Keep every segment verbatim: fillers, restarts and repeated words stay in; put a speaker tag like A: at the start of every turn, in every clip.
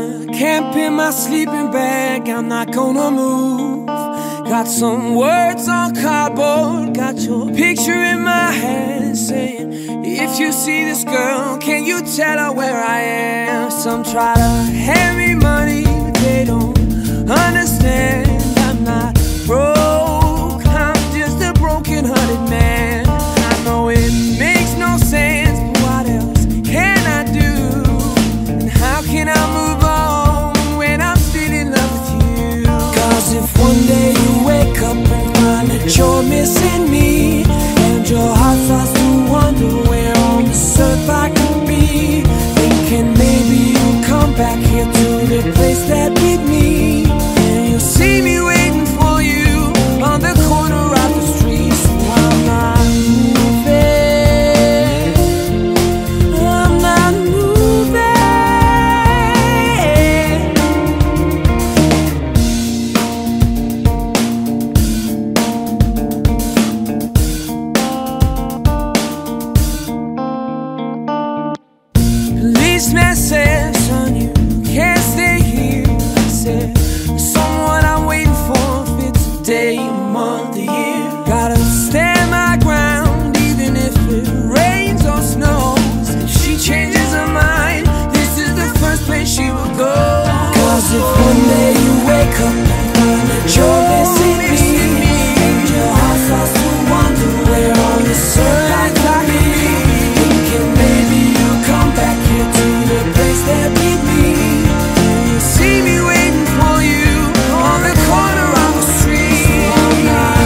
A: gonna camp in my sleeping bag, I'm not gonna move. Got some words on cardboard, got your picture in my hand, saying, if you see this girl, can you tell her where I am? Some try to hand me money, but they don't understand. I'm not broke, I'm just a broken-hearted man. I know it makes no sense, but what else can I do? And how can I move on when I'm still in love with you? Cause if one day you wake up and find that you're missing me, and your heart starts to wonder where on this earth I could be, thinking maybe you'll come back here to the place that beat me, and you'll see me waiting for you on the corner of the street. So I'm not moving, I'm not moving. Policeman said, son, you can't stay here. I said, someone I'm waiting for fits a day, a month, a year. Gotta stand my ground even if it rains or snows. If she changes her mind, this is the first place she will go. Cause if one day you wake up and find that you're missing me, and your heart starts to wonder where on this earth I could be, thinking maybe you'll come back here to the place that beat me, and you'll see me waiting for you on the corner of the street. So I'm not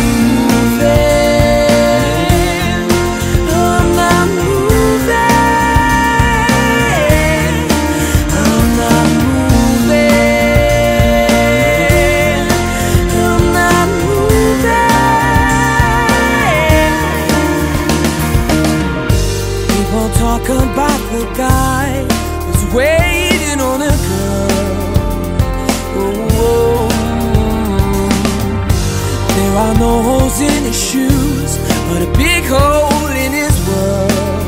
A: moving, I'm not moving, I'm not moving, I'm not moving. People talk about the guy who's waiting on a girl. Oh, there are no holes in his shoes, but a big hole in his world.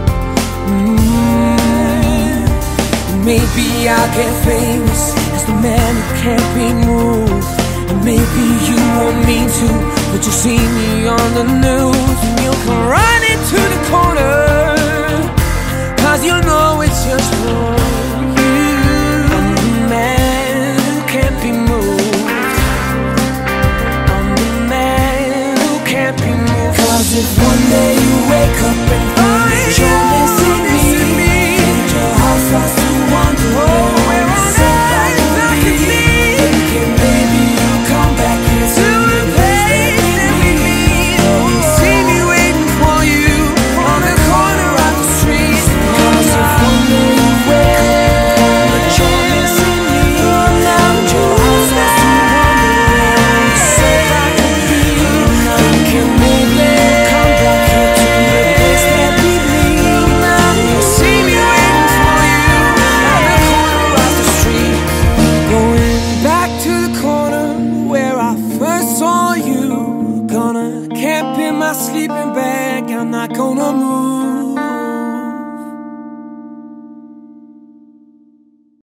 A: Mm. Maybe I'll get famous as the man who can't be moved, and maybe you won't mean to, but you'll see me on the news, and you'll come running to the corner, cause you know it's just wrong.